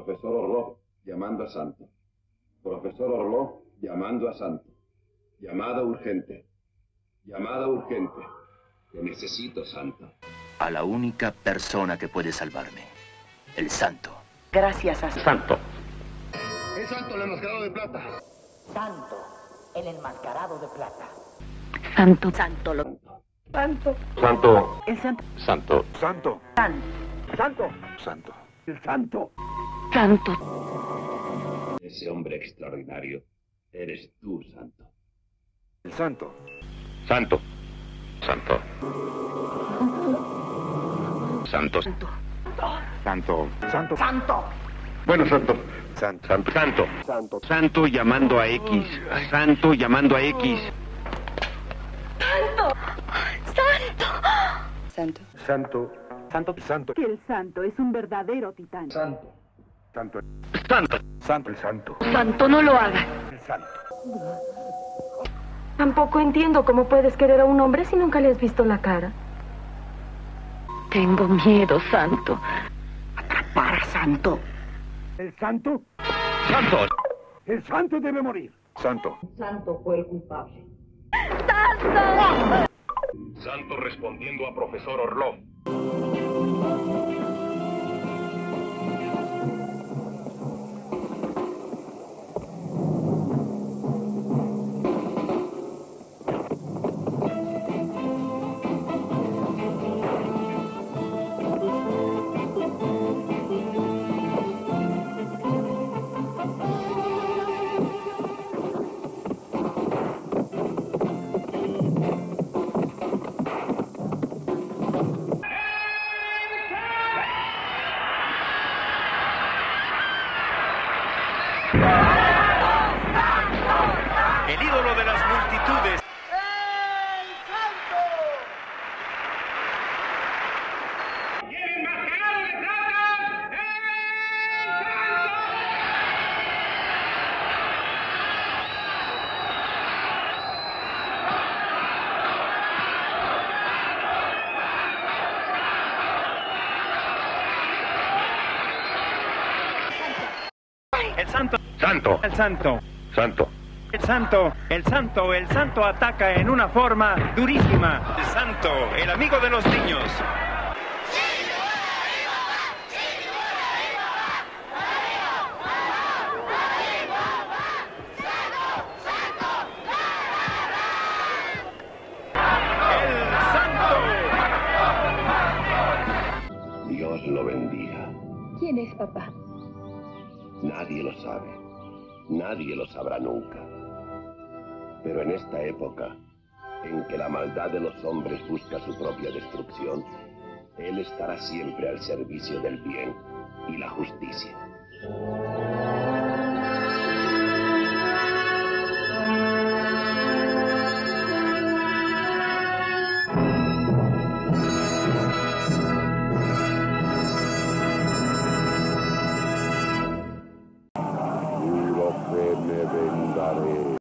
Profesor Orlov, llamando a Santo. Profesor Orlov, llamando a Santo. Llamada urgente. Llamada urgente. Te necesito, Santo. A la única persona que puede salvarme. El Santo. Gracias a Santo. Es Santo el enmascarado de plata. Santo, el enmascarado de plata. Santo, Santo, Santo. Santo. El Santo. Santo. Santo. Santo. Santo. El Santo. Santo. Ese hombre extraordinario. Eres tú, Santo. El Santo. Santo. Santo. Santo. Santo. Santo. Santo. Bueno, Santo. Santo. Santo. Santo. Santo. Santo llamando a X. Santo llamando a X. Santo. Santo. Santo. Santo. Que el santo es un verdadero titán. Santo. Santo. Santo. El Santo. Santo, no lo hagas. El Santo. Tampoco entiendo cómo puedes querer a un hombre si nunca le has visto la cara. Tengo miedo, Santo. Para Santo. El Santo. Santo. El Santo debe morir. Santo. Santo fue el culpable. Santo respondiendo a Profesor Orlov. El ídolo de las multitudes. El Santo. Santo. El Santo. Santo. El Santo. El Santo. El Santo ataca en una forma durísima. El Santo, el amigo de los niños. El Santo. Dios lo bendiga. ¿Quién es papá? Nadie lo sabe. Nadie lo sabrá nunca. Pero en esta época, en que la maldad de los hombres busca su propia destrucción, Él estará siempre al servicio del bien y la justicia.